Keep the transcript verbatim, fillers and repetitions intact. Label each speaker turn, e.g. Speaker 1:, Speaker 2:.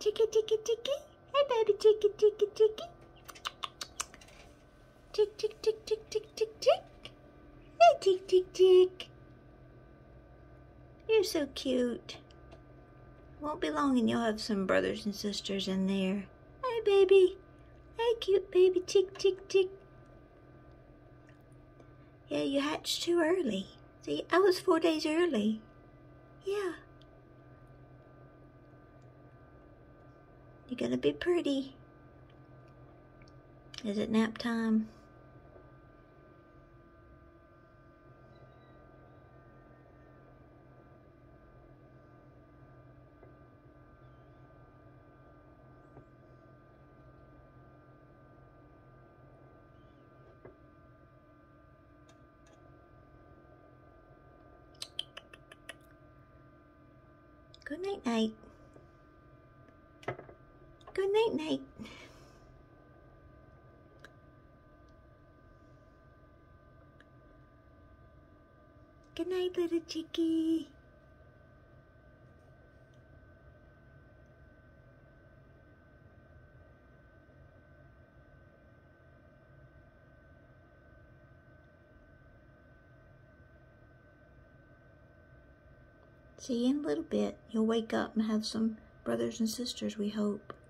Speaker 1: Chicky, chicky, chicky. Hey, baby, chicky, chicky, chicky. Tick, tick, tick, tick, tick, tick, tick. Hey, tick, tick, tick. You're so cute. Won't be long and you'll have some brothers and sisters in there. Hey, baby. Hey, cute baby. Tick, tick, tick. Yeah, you hatched too early. See, I was four days early. Yeah. You're gonna be pretty. Is it nap time? Good night, night. Good night, night. Good night, little chickie. See you in a little bit. You'll wake up and have some brothers and sisters, we hope.